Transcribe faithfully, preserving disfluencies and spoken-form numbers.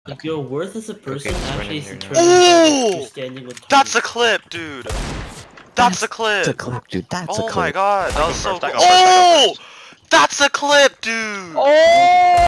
Like your worth as a person Okay, actually is here now. determined by Oh! your standing with Tommy. That's a clip, dude. That's a clip. That's a clip, dude. That's Oh a clip. my god, that I was go so first, I cool. go first, I go Oh! first. That's a clip, dude. Oh!